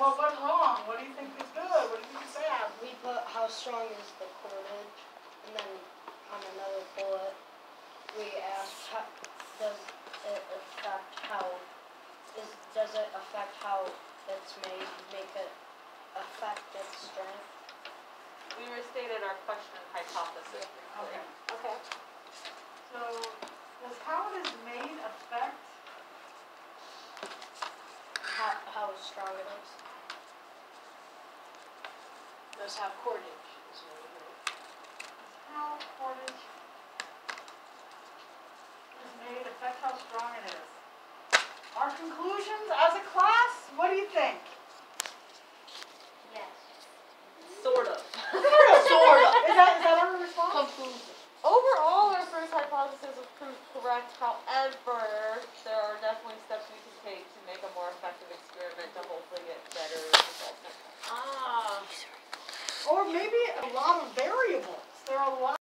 What went wrong? What do you think is good? What do you think is bad? We put how strong is the cordage, and then on another bullet, we asked how does it affect how it's made, make it affect its strength? We restated our question and hypothesis. Okay. Okay. So, does how it is made affect? How strong it is. Does have cordage, is what it is. How cordage is made affect how strong it is? Our conclusions as a class? What do you think? Yes. Sort of. Sort of. Is that our response? Overall, our first hypothesis was proved correct. However, there are definitely steps we can take to make a more effective experiment to hopefully get better results. Or maybe a lot of variables. There are a lot